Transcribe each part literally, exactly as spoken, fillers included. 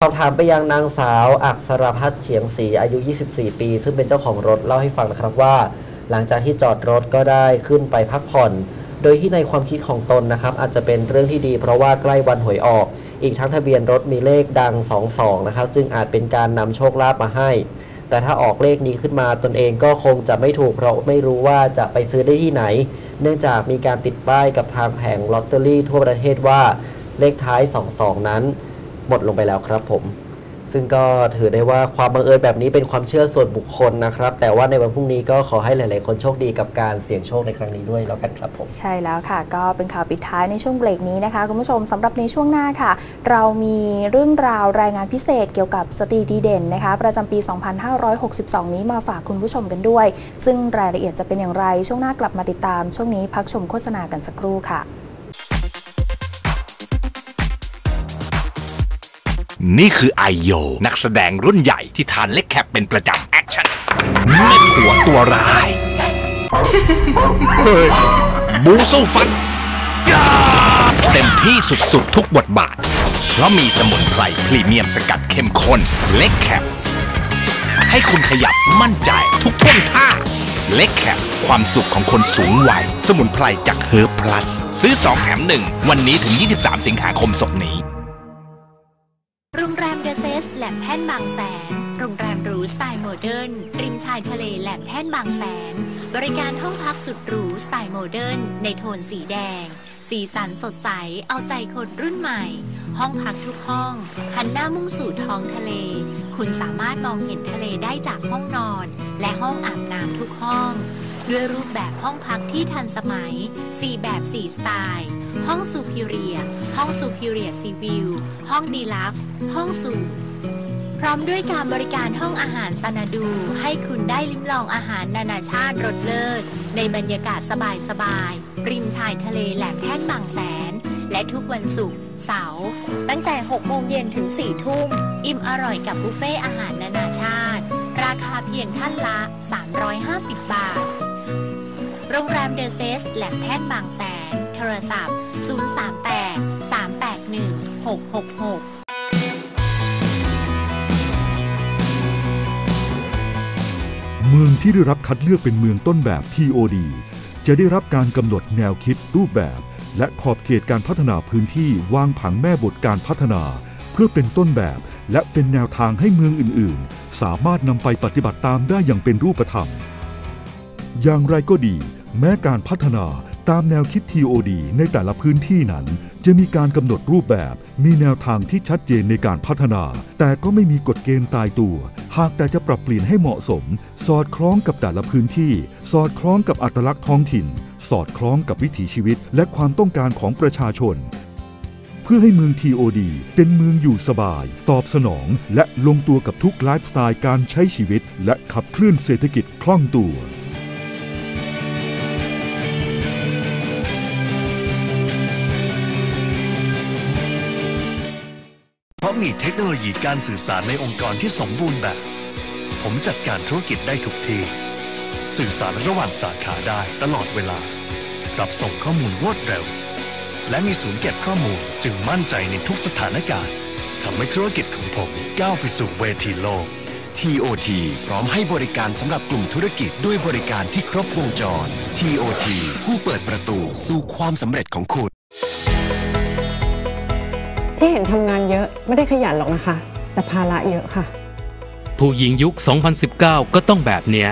สอบถามไปยังนางสาวอักษรพัฒน์เฉียงศรีอายุยี่สิบสี่ปีซึ่งเป็นเจ้าของรถเล่าให้ฟังนะครับว่าหลังจากที่จอดรถก็ได้ขึ้นไปพักผ่อนโดยที่ในความคิดของตนนะครับอาจจะเป็นเรื่องที่ดีเพราะว่าใกล้วันหวยออกอีกทั้งทะเบียนรถมีเลขดังสองสองนะครับจึงอาจเป็นการนำโชคลาภมาให้แต่ถ้าออกเลขนี้ขึ้นมาตนเองก็คงจะไม่ถูกเพราะไม่รู้ว่าจะไปซื้อได้ที่ไหนเนื่องจากมีการติดป้ายกับทางแผงลอตเตอรี่ทั่วประเทศว่าเลขท้ายสองสองนั้นหมดลงไปแล้วครับผมซึ่งก็ถือได้ว่าความบังเอิญแบบนี้เป็นความเชื่อส่วนบุคคลนะครับแต่ว่าในวันพรุ่งนี้ก็ขอให้หลายๆคนโชคดีกับการเสี่ยงโชคในครั้งนี้ด้วยแล้วกันครับผมใช่แล้วค่ะก็เป็นข่าวปิดท้ายในช่วงเบรกนี้นะคะคุณผู้ชมสำหรับในช่วงหน้าค่ะเรามีเรื่องราวรายงานพิเศษเกี่ยวกับสตรีดีเด่นนะคะประจำปีสองพันห้าร้อยหกสิบสองนี้มาฝากคุณผู้ชมกันด้วยซึ่งรายละเอียดจะเป็นอย่างไรช่วงหน้ากลับมาติดตามช่วงนี้พักชมโฆษณากันสักครู่ค่ะนี่คือไอโยนักแสดงรุ่นใหญ่ที่ทานเล็กแคปเป็นประจำแอคชั่นแม่ผัวตัวร้ายบูสู้ฟันเต็มที่สุดๆทุกบทบาทเพราะมีสมุนไพรพรีเมียมสกัดเข้มข้นเล็กแคปให้คุณขยับมั่นใจทุกท่วงท่าเล็กแคปความสุขของคนสูงวัยสมุนไพรจากเฮิร์บพลัสซื้อสองแถมหนึ่งวันนี้ถึงยี่สิบสามสิงหาคมศกนี้โรงแรมเดอะเซสแหลมแท่นบางแสนโรงแรมหรูสไตล์โมเดิร์นริมชายทะเลแหลมแท่นบางแสนบริการห้องพักสุดหรูสไตล์โมเดิร์นในโทนสีแดงสีสันสดใสเอาใจคนรุ่นใหม่ห้องพักทุกห้องหันหน้ามุ่งสู่ท้องทะเลคุณสามารถมองเห็นทะเลได้จากห้องนอนและห้องอาบน้ำทุกห้องด้วยรูปแบบห้องพักที่ทันสมัยสี่แบบสี่สไตล์ห้องซูพิเรียห้องซูพิเรียซีวิวห้องดีลักซ์ห้องสูทพร้อมด้วยการบริการห้องอาหารซานาดูให้คุณได้ลิ้มลองอาหารนานาชาติรสเลิศในบรรยากาศสบายๆริมชายทะเลแหลมแท่นบางแสนและทุกวันศุกร์เสาร์ตั้งแต่หกโมงเย็นถึงสี่ทุ่มอิ่มอร่อยกับบุฟเฟ่อาหารนานาชาติราคาเพียงท่านละสามร้อยห้าสิบบาทโรงแรมเดอะเซสแหลมแท่นบางแสนโทรศัพท์ศูนย์ สาม แปด สาม แปด หนึ่ง หก หก หกเมืองที่ได้รับคัดเลือกเป็นเมืองต้นแบบ ที โอ ดี จะได้รับการกำหนดแนวคิดรูปแบบและขอบเขตการพัฒนาพื้นที่วางผังแม่บทการพัฒนาเพื่อเป็นต้นแบบและเป็นแนวทางให้เมืองอื่นๆสามารถนำไปปฏิบัติตามได้อย่างเป็นรูปธรรมอย่างไรก็ดีแม้การพัฒนาตามแนวคิด ที โอ ดี ในแต่ละพื้นที่นั้นจะมีการกำหนดรูปแบบมีแนวทางที่ชัดเจนในการพัฒนาแต่ก็ไม่มีกฎเกณฑ์ตายตัวหากแต่จะปรับเปลี่ยนให้เหมาะสมสอดคล้องกับแต่ละพื้นที่สอดคล้องกับอัตลักษณ์ท้องถิ่นสอดคล้องกับวิถีชีวิตและความต้องการของประชาชนเพื่อให้เมือง ที โอ ดี เป็นเมืองอยู่สบายตอบสนองและลงตัวกับทุกไลฟ์สไตล์การใช้ชีวิตและขับเคลื่อนเศรษฐกิจคล่องตัวเพราะมีเทคโนโลยีการสื่อสารในองค์กรที่สมบูรณ์แบบผมจัดการธุรกิจได้ทุกที่สื่อสารระหว่างสาขาได้ตลอดเวลารับส่งข้อมูลรวดเร็วและมีศูนย์เก็บข้อมูลจึงมั่นใจในทุกสถานการณ์ทำให้ธุรกิจของผมก้าวไปสู่เวทีโลกที โอ ที พร้อมให้บริการสำหรับกลุ่มธุรกิจด้วยบริการที่ครบวงจร ที โอ ที ผู้เปิดประตูสู่ความสำเร็จของคุณที่เห็นทำงานเยอะไม่ได้ขยันหรอกนะคะแต่ภาระเยอะค่ะผู้หญิงยุค สองพันสิบเก้า ก็ต้องแบบเนี้ย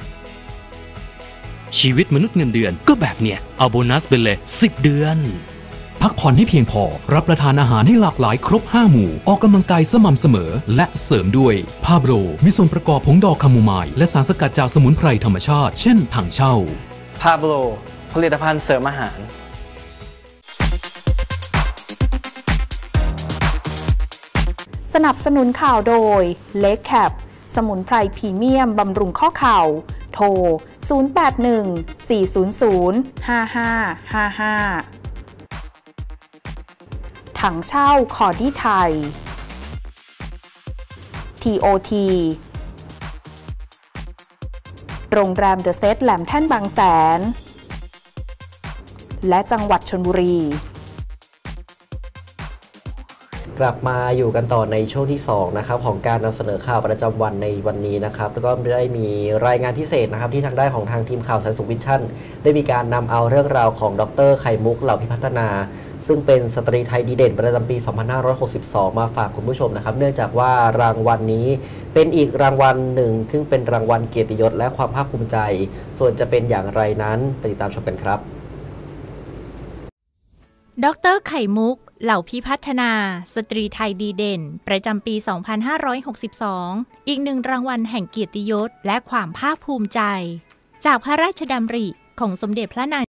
ชีวิตมนุษย์เงินเดือนก็แบบเนี้ยเอาโบนัสไปเลยสิบเดือนพักผ่อนให้เพียงพอรับประทานอาหารให้หลากหลายครบห้าหมู่ออกกำลังกายสม่ำเสมอและเสริมด้วยพาโบรมีส่วนประกอบผงดอกคาโมไมล์และสารสกัดจากสมุนไพรธรรมชาติเช่นถังเช่าพาโบรผลิตภัณฑ์เสริมอาหารสนับสนุนข่าวโดยเล็กแคปสมุนไพรพรีเมียมบำรุงข้อเข่าโทรศูนย์ แปด หนึ่ง สี่ ศูนย์ ศูนย์ ห้า ห้า ห้า ห้าถังเช่าคอดี้ไทย ที โอ ที โรงแรมเดอะเซสแหลมแท่นบางแสนและจังหวัดชลบุรีกลับมาอยู่กันต่อในช่วงที่สองนะครับของการนำเสนอข่าวประจำวันในวันนี้นะครับแล้วก็ได้มีรายงานพิเศษนะครับที่ทางด้านของทางทีมข่าวสายสุขวิชั่นได้มีการนำเอาเรื่องราวของดรไข่มุกเหล่าพิพัฒนาซึ่งเป็นสตรีไทยดีเด่นประจำปี สองพันห้าร้อยหกสิบสอง มาฝากคุณผู้ชมนะครับเนื่องจากว่ารางวัลนี้เป็นอีกรางวัลหนึ่งซึ่งเป็นรางวัลเกียรติยศและความภาคภูมิใจส่วนจะเป็นอย่างไรนั้นไปติดตามชมกันครับดรไข่มุกเหล่าพิพัฒนาสตรีไทยดีเด่นประจำปี สองพันห้าร้อยหกสิบสอง อีกหนึ่งรางวัลแห่งเกียรติยศและความภาคภูมิใจจากพระราชดำริของสมเด็จพระนาง